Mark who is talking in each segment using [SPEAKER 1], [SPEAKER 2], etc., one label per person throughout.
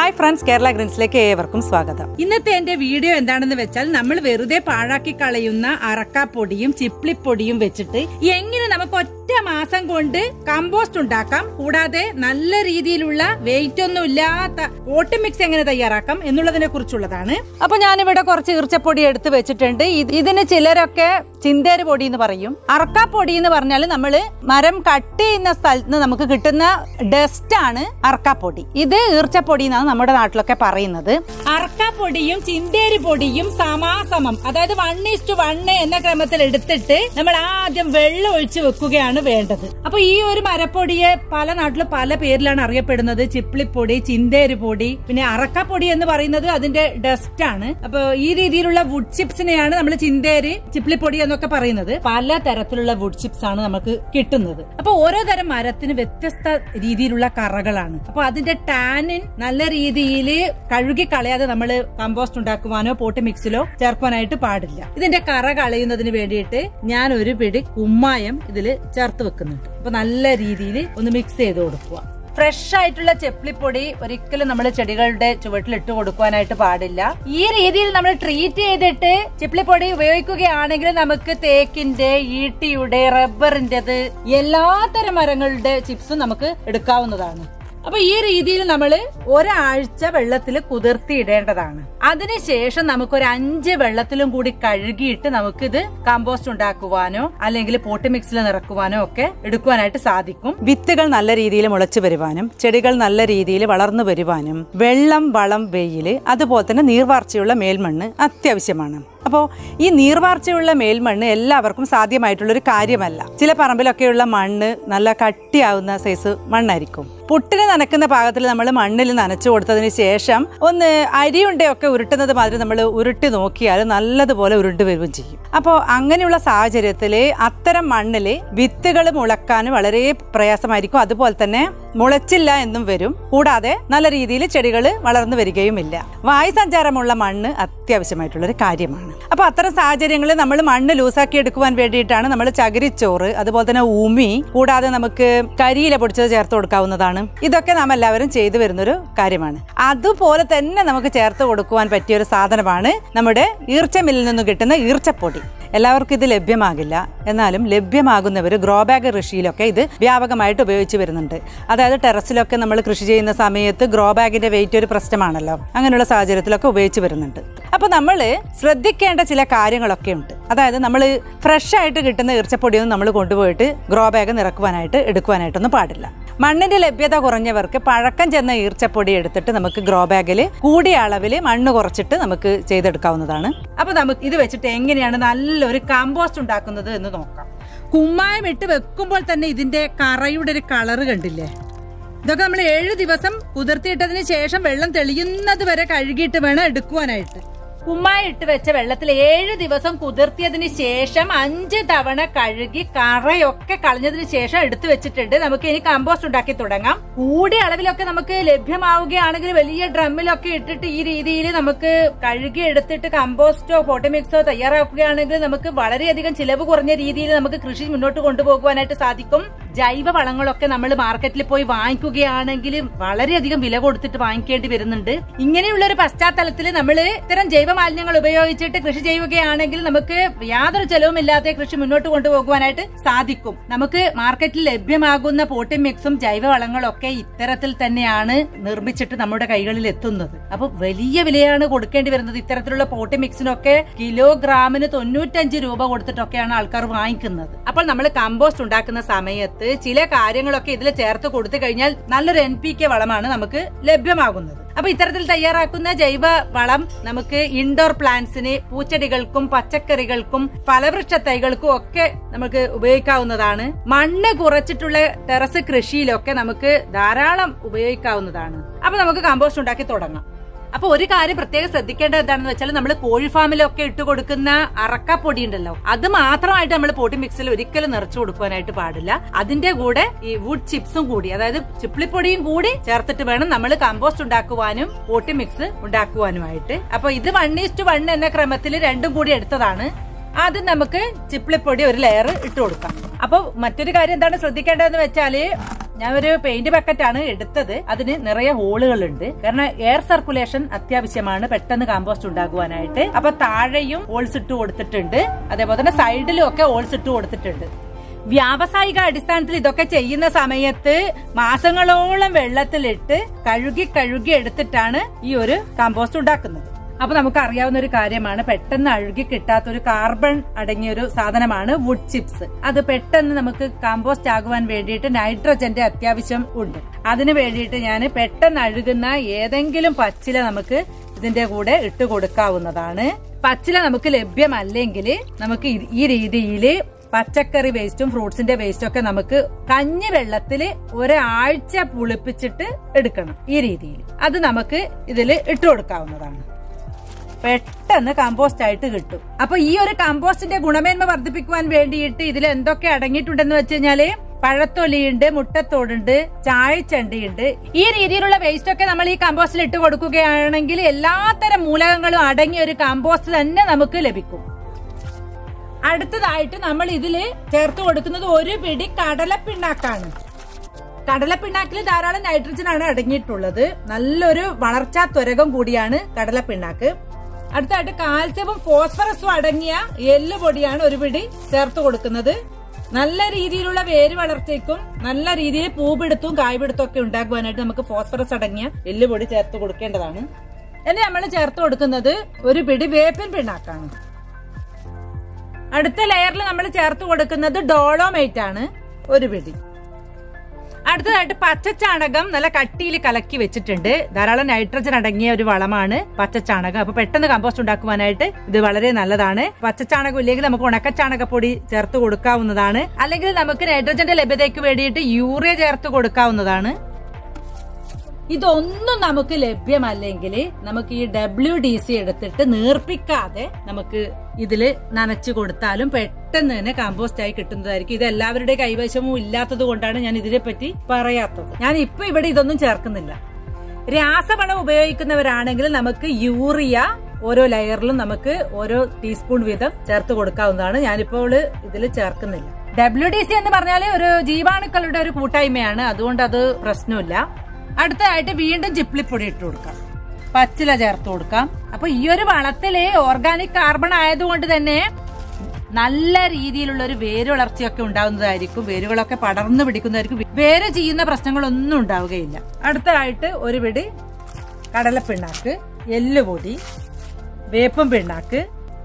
[SPEAKER 1] Hi friends, കേരളഗ്രീൻസിലേക്ക് ഏവർക്കും സ്വാഗതം.
[SPEAKER 2] ഇന്നത്തെ എന്റെ വീഡിയോ എന്താണെന്ന് വെച്ചാൽ നമ്മൾ വെറുതെ പാഴാക്കി കളയുന്ന അറക്കാപ്പൊടിയും ചിപ്ലിപ്പൊടിയും വെച്ചിട്ട് എങ്ങനെ നമുക്ക് ഒറ്റ മാസം കൊണ്ട് കമ്പോസ്റ്റ് ഉണ്ടാക്കാം, കൂടാതെ നല്ല രീതിയിലുള്ള വെയിറ്റ് ഒന്നും ഇല്ലാത്ത പോട്ട് മിക്സ് എങ്ങനെ തയ്യാറാക്കാം എന്നുള്ളതിനെ കുറിച്ചുള്ളതാണ്.
[SPEAKER 1] അപ്പൊ ഞാനിവിടെ കുറച്ച് ഈർച്ചപ്പൊടി എടുത്ത് വെച്ചിട്ടുണ്ട്. ഇതിന് ചിലരൊക്കെ ചിന്തേര് പൊടി എന്ന് പറയും. അറക്കാപ്പൊടി എന്ന് പറഞ്ഞാൽ നമ്മള് മരം കട്ട് ചെയ്യുന്ന സ്ഥലത്ത് നിന്ന് നമുക്ക് കിട്ടുന്ന ഡസ്റ്റ് ആണ് അറക്കാപ്പൊടി. ഇത് ഈർച്ചപ്പൊടി എന്നാണ് നമ്മുടെ നാട്ടിലൊക്കെ പറയുന്നത്.
[SPEAKER 2] അറക്കാപ്പൊടിയും ചിന്തേര് പൊടിയും സമാസമം, അതായത് 1:1 എന്ന ക്രമത്തിൽ എടുത്തിട്ട് നമ്മൾ ആദ്യം വെള്ളം ഒഴിച്ച് വെക്കുകയാണ് വേണ്ടത്. അപ്പൊ ഈ ഒരു മരപ്പൊടിയെ പല നാട്ടിലും പല പേരിലാണ് അറിയപ്പെടുന്നത്. ചിപ്ലിപ്പൊടി, ചിന്തേര് പൊടി, പിന്നെ അറക്കാപ്പൊടി എന്ന് പറയുന്നത് അതിന്റെ ഡസ്റ്റ് ആണ്. അപ്പൊ ഈ രീതിയിലുള്ള വുഡ് ചിപ്സിനെയാണ് നമ്മൾ ചിന്തേര്, ചിപ്ലിപ്പൊടി എന്നൊക്കെ പറയുന്നത്. പല തരത്തിലുള്ള വുഡ് ചിപ്സ് ആണ് നമുക്ക് കിട്ടുന്നത്. അപ്പൊ ഓരോ തരം മരത്തിന് വ്യത്യസ്ത രീതിയിലുള്ള കറകളാണ്. അപ്പൊ അതിന്റെ ടാനിൻ നല്ല രീതിയിൽ കഴുകി കളയാതെ നമ്മൾ കമ്പോസ്റ്റ് ഉണ്ടാക്കുവാനോ പോട്ട് മിക്സിലോ ചേർക്കാനായിട്ട് പാടില്ല. ഇതിന്റെ കറ കളയുന്നതിന് വേണ്ടിയിട്ട് ഞാൻ ഒരു പിടി കുമ്മായം ഇതിൽ ചേർത്ത് വെക്കുന്നുണ്ട്. അപ്പൊ നല്ല രീതിയിൽ ഒന്ന് മിക്സ് ചെയ്ത് കൊടുക്കുക. ഫ്രഷ് ആയിട്ടുള്ള ചെപ്പിളിപ്പൊടി ഒരിക്കലും നമ്മൾ ചെടികളുടെ ചുവട്ടിൽ ഇട്ട് കൊടുക്കാനായിട്ട് പാടില്ല. ഈ രീതിയിൽ നമ്മൾ ട്രീറ്റ് ചെയ്തിട്ട് ചിപ്പിളിപ്പൊടി ഉപയോഗിക്കുകയാണെങ്കിൽ നമുക്ക് തേക്കിന്റെ, ഈട്ടിയുടെ, റബ്ബറിന്റേത് എല്ലാത്തരം മരങ്ങളുടെ ചിപ്സും നമുക്ക് എടുക്കാവുന്നതാണ്. അപ്പൊ ഈ രീതിയിൽ നമ്മൾ ഒരാഴ്ച വെള്ളത്തിൽ കുതിർത്തിയിടേണ്ടതാണ്. അതിനുശേഷം നമുക്കൊരു 5 വെള്ളത്തിലും കൂടി കഴുകിയിട്ട് നമുക്കിത് കമ്പോസ്റ്റ് ഉണ്ടാക്കുവാനോ അല്ലെങ്കിൽ പോട്ട് മിക്സിൽ നിറക്കുവാനോ ഒക്കെ എടുക്കുവാനായിട്ട് സാധിക്കും.
[SPEAKER 1] വിത്തുകൾ നല്ല രീതിയിൽ മുളച്ചു വരുവാനും ചെടികൾ നല്ല രീതിയിൽ വളർന്നു വരുവാനും വെള്ളം, വളം, വെയില്, അതുപോലെ തന്നെ നീർവാർച്ചയുള്ള മേൽമണ്ണ് അത്യാവശ്യമാണ്. അപ്പോൾ ഈ നീർവാർച്ചയുള്ള മേൽമണ്ണ് എല്ലാവർക്കും സാധ്യമായിട്ടുള്ളൊരു കാര്യമല്ല. ചില പറമ്പിലൊക്കെയുള്ള മണ്ണ് നല്ല കട്ടിയാവുന്ന സൈസ് മണ്ണായിരിക്കും. പുട്ടിന് നനക്കുന്ന പാകത്തിൽ നമ്മൾ മണ്ണിൽ നനച്ചു കൊടുത്തതിന് ശേഷം ഒന്ന് അരിയുണ്ടയൊക്കെ ഉരുട്ടുന്നത് മാതിരി നമ്മൾ ഉരുട്ടി നോക്കിയാൽ നല്ലതുപോലെ ഉരുണ്ട് വരികയും ചെയ്യും. അപ്പോൾ അങ്ങനെയുള്ള സാഹചര്യത്തിൽ അത്തരം മണ്ണിൽ വിത്തുകൾ മുളക്കാൻ വളരെ പ്രയാസമായിരിക്കും. അതുപോലെ തന്നെ മുളച്ചില്ല എന്നും വരും. കൂടാതെ നല്ല രീതിയിൽ ചെടികൾ വളർന്നു വരികയുമില്ല. വായുസഞ്ചാരമുള്ള മണ്ണ് അത്യാവശ്യമായിട്ടുള്ളൊരു കാര്യമാണ്. അപ്പൊ അത്തരം സാഹചര്യങ്ങളിൽ നമ്മൾ മണ്ണ് ലൂസാക്കി എടുക്കുവാൻ വേണ്ടിയിട്ടാണ് നമ്മൾ ചകിരിച്ചോറ്, അതുപോലെ തന്നെ ഉമി, കൂടാതെ നമുക്ക് കരിയില പൊടിച്ചത് ചേർത്ത് കൊടുക്കാവുന്നതാണ്. ഇതൊക്കെ നാം എല്ലാവരും ചെയ്തു വരുന്നൊരു കാര്യമാണ്. അതുപോലെ തന്നെ നമുക്ക് ചേർത്ത് കൊടുക്കുവാൻ പറ്റിയ ഒരു സാധനമാണ് നമ്മുടെ ഈർച്ചമില്ലിൽ നിന്നും കിട്ടുന്ന ഈർച്ചപ്പൊടി. എല്ലാവർക്കും ഇത് ലഭ്യമാകില്ല. എന്നാലും ലഭ്യമാകുന്നവർ ഗ്രോ ബാഗ് കൃഷിയിലൊക്കെ ഇത് വ്യാപകമായിട്ട് ഉപയോഗിച്ച് വരുന്നുണ്ട്. അതായത് ടെറസിലൊക്കെ നമ്മൾ കൃഷി ചെയ്യുന്ന സമയത്ത് ഗ്രോ ബാഗിന്റെ വെയിറ്റ് ഒരു പ്രശ്നമാണല്ലോ. അങ്ങനെയുള്ള സാഹചര്യത്തിലൊക്കെ ഉപയോഗിച്ച് വരുന്നുണ്ട്. അപ്പൊ നമ്മൾ ശ്രദ്ധിക്കേണ്ട ചില കാര്യങ്ങളൊക്കെ ഉണ്ട്. അതായത് നമ്മൾ ഫ്രഷ് ആയിട്ട് കിട്ടുന്ന ഈർച്ചപ്പൊടിയൊന്നും നമ്മൾ കൊണ്ടുപോയിട്ട് ഗ്രോ ബാഗ് നിറക്കുവാനായിട്ട് എടുക്കുവാനായിട്ടൊന്നും പാടില്ല. മണ്ണിന്റെ ലഭ്യത കുറഞ്ഞവർക്ക് പഴക്കം ചെന്ന ഈർച്ചപ്പൊടി എടുത്തിട്ട് നമുക്ക് ഗ്രോ ബാഗിൽ കൂടിയ അളവിൽ മണ്ണ് കുറച്ചിട്ട് നമുക്ക് ചെയ്തെടുക്കാവുന്നതാണ്.
[SPEAKER 2] അപ്പൊ നമുക്ക് ഇത് വെച്ചിട്ട് എങ്ങനെയാണ് നല്ലൊരു കമ്പോസ്റ്റ് ഉണ്ടാക്കുന്നത് എന്ന് നോക്കാം. കുമ്മായം ഇട്ട് വെക്കുമ്പോൾ തന്നെ ഇതിന്റെ കറയുടെ ഒരു കളറ് കണ്ടില്ലേ? ഇതൊക്കെ നമ്മൾ 7 ദിവസം കുതിർത്തിയിട്ടതിന് ശേഷം വെള്ളം തെളിയുന്നത് വരെ കഴുകിയിട്ട് വേണം എടുക്കുവാനായിട്ട്. കുമ്മായി ഇട്ട് വെച്ച വെള്ളത്തിൽ 7 ദിവസം കുതിർത്തിയതിന് ശേഷം 5 തവണ കഴുകി കറയൊക്കെ കളഞ്ഞതിന് ശേഷം എടുത്തു വെച്ചിട്ടുണ്ട്. നമുക്ക് ഇനി കമ്പോസ്റ്റ് ഉണ്ടാക്കി തുടങ്ങാം. കൂടിയ അളവിലൊക്കെ നമുക്ക് ലഭ്യമാവുകയാണെങ്കിൽ വലിയ ഡ്രമ്മിലൊക്കെ ഇട്ടിട്ട് ഈ രീതിയിൽ നമുക്ക് കഴുകി എടുത്തിട്ട് കമ്പോസ്റ്റോ പോട്ട് മിക്സോ തയ്യാറാക്കുകയാണെങ്കിൽ നമുക്ക് വളരെയധികം ചിലവ് കുറഞ്ഞ രീതിയിൽ നമുക്ക് കൃഷി മുന്നോട്ട് കൊണ്ടുപോകുവാനായിട്ട് സാധിക്കും. ജൈവ വളങ്ങളൊക്കെ നമ്മൾ മാർക്കറ്റിൽ പോയി വാങ്ങിക്കുകയാണെങ്കിൽ വളരെയധികം വില കൊടുത്തിട്ട് വാങ്ങിക്കേണ്ടി വരുന്നുണ്ട്. ഇങ്ങനെയുള്ള ഒരു പശ്ചാത്തലത്തിൽ നമ്മൾ ഇത്തരം ജൈവ മാലിന്യങ്ങൾ ഉപയോഗിച്ചിട്ട് കൃഷി ചെയ്യുകയാണെങ്കിൽ നമുക്ക് യാതൊരു ചെലവുമില്ലാതെ കൃഷി മുന്നോട്ട് കൊണ്ടുപോകുവാനായിട്ട് സാധിക്കും. നമുക്ക് മാർക്കറ്റിൽ ലഭ്യമാകുന്ന പോട്ട് മിക്സും ജൈവവളങ്ങളൊക്കെ ഇത്തരത്തിൽ തന്നെയാണ് നിർമ്മിച്ചിട്ട് നമ്മുടെ കൈകളിൽ എത്തുന്നത്. അപ്പൊ വലിയ വിലയാണ് കൊടുക്കേണ്ടി വരുന്നത്. ഇത്തരത്തിലുള്ള പോട്ട് മിക്സിനൊക്കെ കിലോഗ്രാമിന് 95 രൂപ കൊടുത്തിട്ടൊക്കെയാണ് ആൾക്കാർ വാങ്ങിക്കുന്നത്. അപ്പോൾ നമ്മൾ കമ്പോസ്റ്റ് ഉണ്ടാക്കുന്ന സമയത്ത് ചില കാര്യങ്ങളൊക്കെ ഇതിൽ ചേർത്ത് കൊടുത്തു കഴിഞ്ഞാൽ നല്ലൊരു NPK വളമാണ് നമുക്ക് ലഭ്യമാകുന്നത്. അപ്പൊ ഇത്തരത്തിൽ തയ്യാറാക്കുന്ന ജൈവ വളം നമുക്ക് ഇൻഡോർ പ്ലാന്റ്സിന്, പൂച്ചെടികൾക്കും പച്ചക്കറികൾക്കും ഫലവൃക്ഷ തൈകൾക്കും ഒക്കെ നമുക്ക് ഉപയോഗിക്കാവുന്നതാണ്. മണ്ണ് കുറച്ചിട്ടുള്ള ടെറസ് കൃഷിയിലൊക്കെ നമുക്ക് ധാരാളം ഉപയോഗിക്കാവുന്നതാണ്. അപ്പൊ നമുക്ക് കമ്പോസ്റ്റ് ഉണ്ടാക്കി തുടങ്ങാം. അപ്പൊ ഒരു കാര്യം പ്രത്യേകം ശ്രദ്ധിക്കേണ്ടത് എന്താണെന്ന് വെച്ചാൽ നമ്മൾ കോഴി ഫാമിലൊക്കെ ഇട്ട് കൊടുക്കുന്ന അറക്കാപ്പൊടി ഉണ്ടല്ലോ, അത് മാത്രമായിട്ട് നമ്മൾ പോട്ടി മിക്സിൽ ഒരിക്കലും നിറച്ചു കൊടുക്കാനായിട്ട് പാടില്ല. അതിന്റെ കൂടെ ഈ വുഡ് ചിപ്സും കൂടി, അതായത് ചിപ്പിളിപ്പൊടിയും കൂടി ചേർത്തിട്ട് വേണം നമ്മൾ കമ്പോസ്റ്റ് ഉണ്ടാക്കുവാനും പോട്ടി മിക്സ് ഉണ്ടാക്കുവാനുമായിട്ട്. അപ്പൊ ഇത് 1:1 എന്ന ക്രമത്തിൽ രണ്ടും കൂടി എടുത്തതാണ്. ആദ്യം നമുക്ക് ചിപ്പിളിപ്പൊടി ഒരു ലെയർ ഇട്ട് കൊടുക്കാം. അപ്പൊ മറ്റൊരു കാര്യം എന്താണ് ശ്രദ്ധിക്കേണ്ടതെന്ന് വെച്ചാല് ഞാൻ ഒരു പെയിന്റ് ബക്കറ്റാണ് എടുത്തത്. അതിന് നിറയെ ഹോളുകളുണ്ട്. കാരണം എയർ സർക്കുലേഷൻ അത്യാവശ്യമാണ് പെട്ടെന്ന് കമ്പോസ്റ്റ് ഉണ്ടാകുവാനായിട്ട്. അപ്പൊ താഴെയും ഹോൾസ് ഇട്ട് കൊടുത്തിട്ടുണ്ട്, അതേപോലെ തന്നെ സൈഡിലും ഒക്കെ ഹോൾസ് ഇട്ട് കൊടുത്തിട്ടുണ്ട്. വ്യാവസായിക അടിസ്ഥാനത്തിൽ ഇതൊക്കെ ചെയ്യുന്ന സമയത്ത് മാസങ്ങളോളം വെള്ളത്തിലിട്ട് കഴുകി എടുത്തിട്ടാണ് ഈ ഒരു കമ്പോസ്റ്റ് ഉണ്ടാക്കുന്നത്. അപ്പൊ നമുക്ക് അറിയാവുന്ന ഒരു കാര്യമാണ്, പെട്ടെന്ന് അഴുകി കിട്ടാത്ത ഒരു കാർബൺ അടങ്ങിയ ഒരു സാധനമാണ് വുഡ് ചിപ്സ്. അത് പെട്ടെന്ന് നമുക്ക് കമ്പോസ്റ്റ് ആകുവാൻ വേണ്ടിയിട്ട് നൈട്രജന്റെ അത്യാവശ്യം ഉണ്ട്. അതിന് വേണ്ടിയിട്ട് ഞാൻ പെട്ടെന്ന് അഴുകുന്ന ഏതെങ്കിലും പച്ചില നമുക്ക് ഇതിന്റെ കൂടെ ഇട്ട് കൊടുക്കാവുന്നതാണ്. പച്ചില നമുക്ക് ലഭ്യമല്ലെങ്കിൽ നമുക്ക് ഈ രീതിയിൽ പച്ചക്കറി വേസ്റ്റും ഫ്രൂട്ട്സിന്റെ വേസ്റ്റും ഒക്കെ നമുക്ക് കഞ്ഞിവെള്ളത്തിൽ ഒരാഴ്ച പുളിപ്പിച്ചിട്ട് എടുക്കണം. ഈ രീതിയിൽ അത് നമുക്ക് ഇതിൽ ഇട്ട് കൊടുക്കാവുന്നതാണ്. പെട്ടെന്ന് കമ്പോസ്റ്റ് ആയിട്ട് കിട്ടും. അപ്പൊ ഈ ഒരു കമ്പോസ്റ്റിന്റെ ഗുണമേന്മ വർദ്ധിപ്പിക്കുവാൻ വേണ്ടിയിട്ട് ഇതിൽ എന്തൊക്കെ അടങ്ങിയിട്ടുണ്ടെന്ന് വെച്ച് കഴിഞ്ഞാല് പഴത്തൊലിയുണ്ട്, മുട്ടത്തോടുണ്ട്, ചായച്ചണ്ടിയുണ്ട്. ഈ രീതിയിലുള്ള വേസ്റ്റ് ഒക്കെ നമ്മൾ ഈ കമ്പോസ്റ്റിൽ ഇട്ട് കൊടുക്കുകയാണെങ്കിൽ എല്ലാത്തരം മൂലകങ്ങളും അടങ്ങിയ ഒരു കമ്പോസ്റ്റ് തന്നെ നമുക്ക് ലഭിക്കും. അടുത്തതായിട്ട് നമ്മൾ ഇതില് ചേർത്ത് കൊടുക്കുന്നത് ഒരു പിടി കടലപ്പിണ്ണാക്കാണ്. കടലപ്പിണ്ണാക്കിൽ ധാരാളം നൈട്രജൻ ആണ് അടങ്ങിയിട്ടുള്ളത്. നല്ലൊരു വളർച്ചാ ത്വരകം കൂടിയാണ് കടലപ്പിണ്ണാക്ക്. അടുത്തായിട്ട് കാൽസ്യവും ഫോസ്ഫറസും അടങ്ങിയ എല്ലുപൊടിയാണ് ഒരു പിടി ചേർത്ത് കൊടുക്കുന്നത്. നല്ല രീതിയിലുള്ള വേര് വളർച്ചയ്ക്കും നല്ല രീതിയിൽ പൂപിടുത്തവും കായ്പിടുത്തവും ഒക്കെ ഉണ്ടാക്കുവാനായിട്ട് നമുക്ക് ഫോസ്ഫറസ് അടങ്ങിയ എല്ലുപൊടി ചേർത്ത് കൊടുക്കേണ്ടതാണ്. ഇനി നമ്മൾ ചേർത്ത് കൊടുക്കുന്നത് ഒരു പിടി വേപ്പിൻ പിണ്ണാക്കാണ്. അടുത്ത ലെയറിൽ നമ്മൾ ചേർത്ത് കൊടുക്കുന്നത് ഡോളോമൈറ്റ് ആണ്, ഒരു പിടി. അടുത്തതായിട്ട് പച്ചച്ചാണകം നല്ല കട്ടിയിൽ കലക്കി വെച്ചിട്ടുണ്ട്. ധാരാളം നൈട്രജൻ അടങ്ങിയ ഒരു വളമാണ് പച്ചച്ചാണകം. അപ്പൊ പെട്ടെന്ന് കമ്പോസ്റ്റ് ഉണ്ടാക്കുവാനായിട്ട് ഇത് വളരെ നല്ലതാണ്. പച്ചച്ചാണകം ഇല്ലെങ്കിൽ നമുക്ക് ഉണക്കച്ചാണകപ്പൊടി ചേർത്ത് കൊടുക്കാവുന്നതാണ്. അല്ലെങ്കിൽ നമുക്ക് നൈട്രജന്റെ ലഭ്യതയ്ക്ക് വേണ്ടിയിട്ട് യൂറിയ ചേർത്ത് കൊടുക്കാവുന്നതാണ്. ഇതൊന്നും നമുക്ക് ലഭ്യമല്ലെങ്കിൽ നമുക്ക് ഈ WDC എടുത്തിട്ട് നീർപ്പിക്കാതെ നമുക്ക് ഇതില് നനച്ചു കൊടുത്താലും പെട്ടെന്ന് തന്നെ കമ്പോസ്റ്റ് ആയി കിട്ടുന്നതായിരിക്കും. ഇത് എല്ലാവരുടെ കൈവശവും ഇല്ലാത്തത് കൊണ്ടാണ് ഞാൻ ഇതിനെപ്പറ്റി പറയാത്തത്. ഞാൻ ഇപ്പൊ ഇവിടെ ഇതൊന്നും ചേർക്കുന്നില്ല. രാസവളം ഉപയോഗിക്കുന്നവരാണെങ്കിൽ നമുക്ക് യൂറിയ ഓരോ ലെയറിലും നമുക്ക് ഓരോ ടീസ്പൂൺ വീതം ചേർത്ത് കൊടുക്കാവുന്നതാണ്. ഞാനിപ്പോൾ ഇതിൽ ചേർക്കുന്നില്ല. WDC എന്ന് പറഞ്ഞാൽ ഒരു ജീവാണുക്കളുടെ ഒരു കൂട്ടായ്മയാണ്, അതുകൊണ്ട് അത് പ്രശ്നമില്ല. അടുത്തതായിട്ട് വീണ്ടും ചിപ്ലിപ്പൊടി ഇട്ട് കൊടുക്കാം, പച്ചില ചേർത്ത് കൊടുക്കാം. അപ്പൊ ഈ ഒരു വളത്തില് ഓർഗാനിക് കാർബൺ ആയതുകൊണ്ട് തന്നെ നല്ല രീതിയിലുള്ള ഒരു വേര് വളർച്ചയൊക്കെ ഉണ്ടാവുന്നതായിരിക്കും. വേരുകളൊക്കെ പടർന്നു പിടിക്കുന്നതായിരിക്കും. വേര് ചെയ്യുന്ന പ്രശ്നങ്ങളൊന്നും ഉണ്ടാവുകയില്ല. അടുത്തതായിട്ട് ഒരു പിടി കടലപ്പിണ്ണാക്ക്, എല്ലുപൊടി, വേപ്പും പിണ്ണാക്ക്,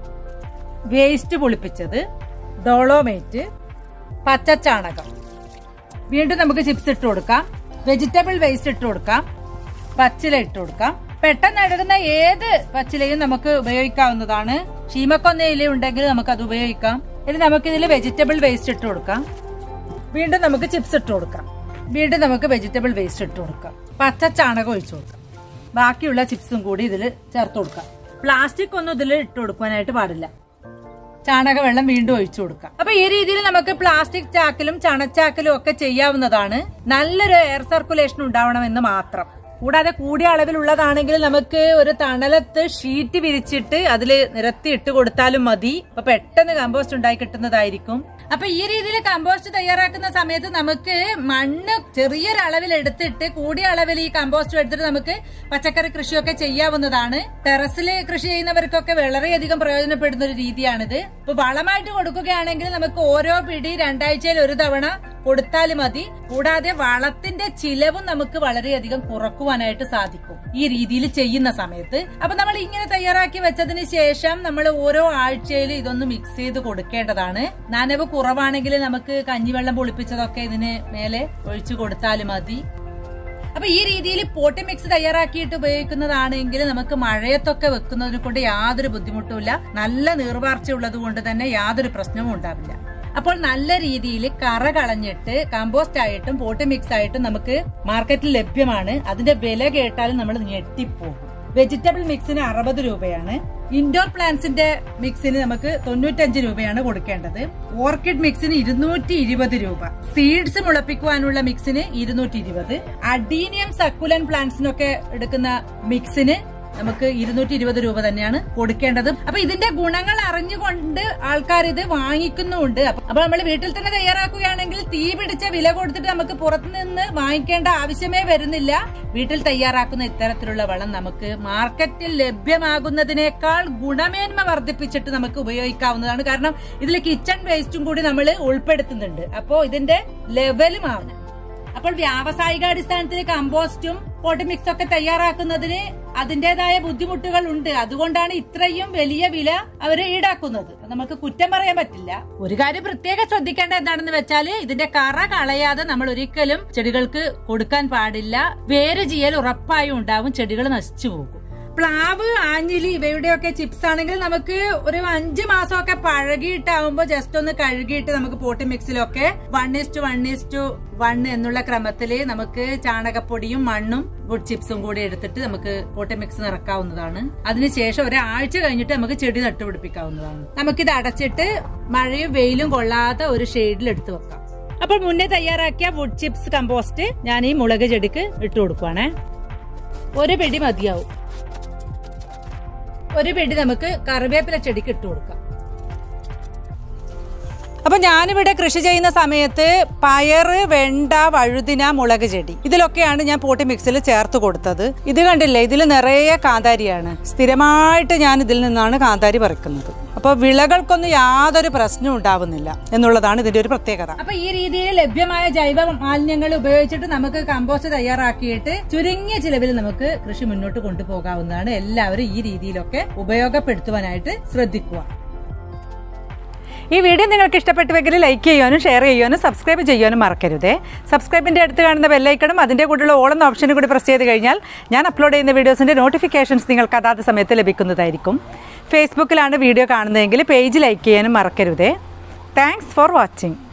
[SPEAKER 2] വേസ്റ്റ് പുളിപ്പിച്ചത്, ഡോളോമൈറ്റ്, പച്ചച്ചാണകം. വീണ്ടും നമുക്ക് ചിപ്സ് ഇട്ട് കൊടുക്കാം, വെജിറ്റബിൾ വേസ്റ്റ് ഇട്ട് കൊടുക്കാം, പച്ചില ഇട്ട് കൊടുക്കാം. പെട്ടെന്ന് അഴുകുന്ന ഏത് പച്ചിലയും നമുക്ക് ഉപയോഗിക്കാവുന്നതാണ്. ഷീമക്കൊന്നയില ഉണ്ടെങ്കിൽ നമുക്ക് അത് ഉപയോഗിക്കാം. ഇനി നമുക്ക് ഇതിൽ വെജിറ്റബിൾ വേസ്റ്റ് ഇട്ട് കൊടുക്കാം. വീണ്ടും നമുക്ക് ചിപ്സ് ഇട്ട് കൊടുക്കാം. വീണ്ടും നമുക്ക് വെജിറ്റബിൾ വേസ്റ്റ് ഇട്ട് കൊടുക്കാം. പച്ചച്ചാണകം ഒഴിച്ചു കൊടുക്കാം. ബാക്കിയുള്ള ചിപ്സും കൂടി ഇതിൽ ചേർത്ത് കൊടുക്കാം. പ്ലാസ്റ്റിക് ഒന്നും ഇതിൽ ഇട്ട് കൊടുക്കാനായിട്ട് പാടില്ല. ചാണകവെള്ളം വീണ്ടും ഒഴിച്ചു കൊടുക്കാം. അപ്പൊ ഈ രീതിയിൽ നമുക്ക് പ്ലാസ്റ്റിക് ചാക്കിലും ചണച്ചാക്കിലും ഒക്കെ ചെയ്യാവുന്നതാണ്. നല്ലൊരു എയർ സർക്കുലേഷൻ ഉണ്ടാവണമെന്ന് മാത്രം. കൂടാതെ കൂടിയ അളവിലുള്ളതാണെങ്കിൽ നമുക്ക് ഒരു തണലത്ത് ഷീറ്റ് വിരിച്ചിട്ട് അതിൽ നിരത്തി ഇട്ട് കൊടുത്താലും മതി. അപ്പൊ പെട്ടെന്ന് കമ്പോസ്റ്റ് ഉണ്ടായി കിട്ടുന്നതായിരിക്കും. അപ്പൊ ഈ രീതിയിൽ കമ്പോസ്റ്റ് തയ്യാറാക്കുന്ന സമയത്ത് നമുക്ക് മണ്ണ് ചെറിയൊരളവിൽ എടുത്തിട്ട് കൂടിയ അളവിൽ ഈ കമ്പോസ്റ്റ് എടുത്തിട്ട് നമുക്ക് പച്ചക്കറി കൃഷിയൊക്കെ ചെയ്യാവുന്നതാണ്. ടെറസിൽ കൃഷി ചെയ്യുന്നവർക്കൊക്കെ വളരെയധികം പ്രയോജനപ്പെടുന്ന ഒരു രീതിയാണിത്. ഇപ്പൊ വളമായിട്ട് കൊടുക്കുകയാണെങ്കിൽ നമുക്ക് ഓരോ പിടി 2 ആഴ്ചയിൽ ഒരു തവണ കൊടുത്താൽ മതി. കൂടാതെ വളത്തിന്റെ ചിലവും നമുക്ക് വളരെയധികം കുറക്കുവാനായിട്ട് സാധിക്കും ഈ രീതിയിൽ ചെയ്യുന്ന സമയത്ത്. അപ്പൊ നമ്മൾ ഇങ്ങനെ തയ്യാറാക്കി വെച്ചതിന് ശേഷം നമ്മൾ ഓരോ ആഴ്ചയിൽ ഇതൊന്ന് മിക്സ് ചെയ്ത് കൊടുക്കേണ്ടതാണ്. നനവ് കുറവാണെങ്കിൽ നമുക്ക് കഞ്ഞിവെള്ളം പുളിപ്പിച്ചതൊക്കെ ഇതിന് മേലെ ഒഴിച്ചു കൊടുത്താൽ മതി. അപ്പൊ ഈ രീതിയിൽ പോട്ടി മിക്സ് തയ്യാറാക്കിയിട്ട് ഉപയോഗിക്കുന്നതാണെങ്കിൽ നമുക്ക് മഴയത്തൊക്കെ വെക്കുന്നതിനെ കൊണ്ട് യാതൊരു ബുദ്ധിമുട്ടുമില്ല. നല്ല നീർവാർച്ച ഉള്ളത് കൊണ്ട് തന്നെ യാതൊരു പ്രശ്നവും ഉണ്ടാവില്ല. അപ്പോൾ നല്ല രീതിയിൽ കറ കളഞ്ഞിട്ട് കമ്പോസ്റ്റ് ആയിട്ടും പോട്ടി മിക്സ് ആയിട്ടും നമുക്ക് മാർക്കറ്റിൽ ലഭ്യമാണ്. അതിന്റെ വില കേട്ടാലും നമ്മൾ ഞെട്ടിപ്പോകും. വെജിറ്റബിൾ മിക്സിന് 60 രൂപയാണ്. ഇൻഡോർ പ്ലാന്റ്സിന്റെ മിക്സിന് നമുക്ക് 95 രൂപയാണ് കൊടുക്കേണ്ടത്. ഓർക്കിഡ് മിക്സിന് 220 രൂപ. സീഡ്സ് മുളപ്പിക്കുവാനുള്ള മിക്സിന് 220. അഡീനിയം സക്കുലൻ പ്ലാന്റ്സിനൊക്കെ എടുക്കുന്ന മിക്സിന് നമുക്ക് 220 രൂപ തന്നെയാണ് കൊടുക്കേണ്ടത്. അപ്പൊ ഇതിന്റെ ഗുണങ്ങൾ അറിഞ്ഞുകൊണ്ട് ആൾക്കാർ ഇത് വാങ്ങിക്കുന്നുണ്ട്. അപ്പൊ നമ്മൾ വീട്ടിൽ തന്നെ തയ്യാറാക്കുകയാണെങ്കിൽ തീ പിടിച്ച വില കൊടുത്തിട്ട് നമുക്ക് പുറത്തുനിന്ന് വാങ്ങിക്കേണ്ട ആവശ്യമേ വരുന്നില്ല. വീട്ടിൽ തയ്യാറാക്കുന്ന ഇത്തരത്തിലുള്ള വളം നമുക്ക് മാർക്കറ്റിൽ ലഭ്യമാകുന്നതിനേക്കാൾ ഗുണമേന്മ വർദ്ധിപ്പിച്ചിട്ട് നമുക്ക് ഉപയോഗിക്കാവുന്നതാണ്. കാരണം ഇതിൽ കിച്ചൺ വേസ്റ്റും കൂടി നമ്മൾ ഉൾപ്പെടുത്തുന്നുണ്ട്. അപ്പോ ഇതിന്റെ ലെവല് മാറും. അപ്പോൾ വ്യാവസായികാടിസ്ഥാനത്തിൽ കമ്പോസ്റ്റും പോട്ടി മിക്സ് ഒക്കെ തയ്യാറാക്കുന്നതിന് അതിന്റേതായ ബുദ്ധിമുട്ടുകൾ ഉണ്ട്. അതുകൊണ്ടാണ് ഇത്രയും വലിയ വില അവര് ഈടാക്കുന്നത്. നമുക്ക് കുറ്റം പറയാൻ പറ്റില്ല. ഒരു കാര്യം പ്രത്യേകം ശ്രദ്ധിക്കേണ്ട എന്താണെന്ന് വെച്ചാൽ ഇതിന്റെ കറ കളയാതെ നമ്മൾ ഒരിക്കലും ചെടികൾക്ക് കൊടുക്കാൻ പാടില്ല. വേര് ചെയ്യൽ ഉറപ്പായും ഉണ്ടാവും, ചെടികൾ നശിച്ചു പോകും. പ്ലാവ്, ആഞ്ഞിലി ഇവയുടെയൊക്കെ ചിപ്സ് ആണെങ്കിൽ നമുക്ക് ഒരു 5 മാസമൊക്കെ പഴകിയിട്ടാവുമ്പോ ജസ്റ്റ് ഒന്ന് കഴുകിയിട്ട് നമുക്ക് പോട്ടി മിക്സിലൊക്കെ 1:1:1 എന്നുള്ള ക്രമത്തില് നമുക്ക് ചാണകപ്പൊടിയും മണ്ണും വുഡ് ചിപ്സും കൂടി എടുത്തിട്ട് നമുക്ക് പോട്ടി മിക്സ് നിറക്കാവുന്നതാണ്. അതിനുശേഷം ഒരാഴ്ച കഴിഞ്ഞിട്ട് നമുക്ക് ചെടി നട്ടുപിടിപ്പിക്കാവുന്നതാണ്. നമുക്കിത് അടച്ചിട്ട് മഴയും വെയിലും കൊള്ളാത്ത ഒരു ഷെയ്ഡിൽ എടുത്തു വെക്കാം. അപ്പോൾ മുന്നേ തയ്യാറാക്കിയ വുഡ് ചിപ്സ് കമ്പോസ്റ്റ് ഞാൻ ഈ മുളക് ചെടിക്ക് ഇട്ട് കൊടുക്കുവാണേ. ഒരു പിടി മതിയാവും. ഒരു പിടി നമുക്ക് കറിവേപ്പില ചെടിക്ക് ഇട്ട് കൊടുക്കാം.
[SPEAKER 1] അപ്പൊ ഞാനിവിടെ കൃഷി ചെയ്യുന്ന സമയത്ത് പയറ്, വെണ്ട, വഴുതിന, മുളക് ചെടി ഇതിലൊക്കെയാണ് ഞാൻ പോട്ടി മിക്സിൽ ചേർത്ത് കൊടുത്തത്. ഇത് കണ്ടില്ലേ, ഇതിൽ നിറയെ കാന്താരിയാണ്. സ്ഥിരമായിട്ട് ഞാൻ ഇതിൽ നിന്നാണ് കാന്താരി പറിക്കുന്നത്. അപ്പൊ വിളകൾക്കൊന്നും യാതൊരു പ്രശ്നവും ഉണ്ടാവുന്നില്ല എന്നുള്ളതാണ് ഇതിന്റെ ഒരു പ്രത്യേകത.
[SPEAKER 2] അപ്പൊ ഈ രീതിയിൽ ലഭ്യമായ ജൈവ മാലിന്യങ്ങൾ ഉപയോഗിച്ചിട്ട് നമുക്ക് കമ്പോസ്റ്റ് തയ്യാറാക്കിയിട്ട് ചുരുങ്ങിയ ചിലവിൽ നമുക്ക് കൃഷി മുന്നോട്ട് കൊണ്ടുപോകാവുന്നതാണ്. എല്ലാവരും ഈ രീതിയിലൊക്കെ ഉപയോഗപ്പെടുത്തുവാനായിട്ട് ശ്രദ്ധിക്കുക.
[SPEAKER 1] ഈ വീഡിയോ നിങ്ങൾക്ക് ഇഷ്ടപ്പെട്ടുവെങ്കിൽ ലൈക്ക് ചെയ്യാനും ഷെയർ ചെയ്യാനും സബ്സ്ക്രൈബ് ചെയ്യാനും മറക്കരുതേ. സബ്സ്ക്രൈബിൻ്റെ അടുത്ത് കാണുന്ന ബെല്ലൈക്കണും അതിൻ്റെ കൂടെയുള്ള ഓൾ എന്ന ഓപ്ഷനും കൂടി പ്രസ് ചെയ്ത് കഴിഞ്ഞാൽ ഞാൻ അപ്ലോഡ് ചെയ്യുന്ന വീഡിയോസിൻ്റെ നോട്ടിഫിക്കേഷൻസ് നിങ്ങൾക്ക് അതാത് സമയത്ത് ലഭിക്കുന്നതായിരിക്കും. ഫേസ്ബുക്കിലാണ് വീഡിയോ കാണുന്നതെങ്കിൽ പേജ് ലൈക്ക് ചെയ്യാനും മറക്കരുതേ. Thanks for watching.